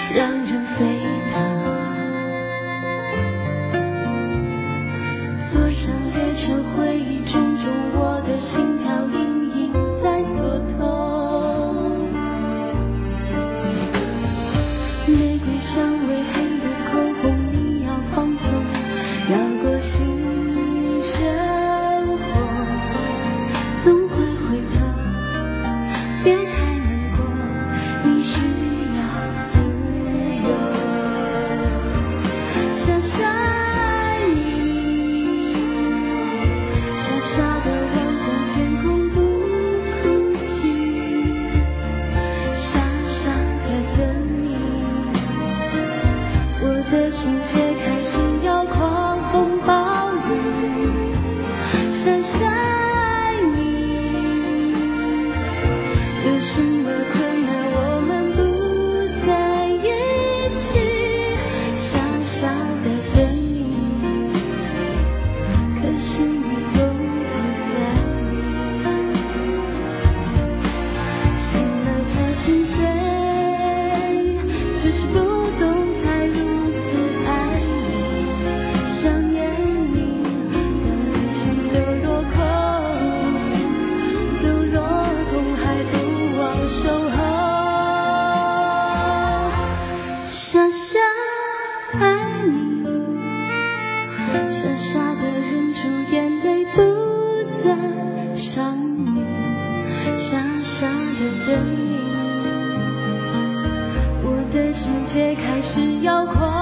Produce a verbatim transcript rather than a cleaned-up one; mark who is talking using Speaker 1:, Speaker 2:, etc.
Speaker 1: 让人沸腾。坐上列车，回忆种种，我的心跳隐隐在作痛。玫瑰香味，黑的口红，你要放纵，绕过心生活，总会回头，别太难过，你需要自由。想想爱你，傻傻的望着天空不哭泣，傻傻的等你，我的心却开始要狂风暴雨。想想爱你，有什么困难我们不在一起，傻傻的等你，可是你都不在意。醒了这心醉，只是不懂才如此爱你，想念你的心都落空，都落空还不忘守候。傻傻爱你，傻傻的忍住眼泪不再伤你，傻傻的等你，我的心却开始要狂。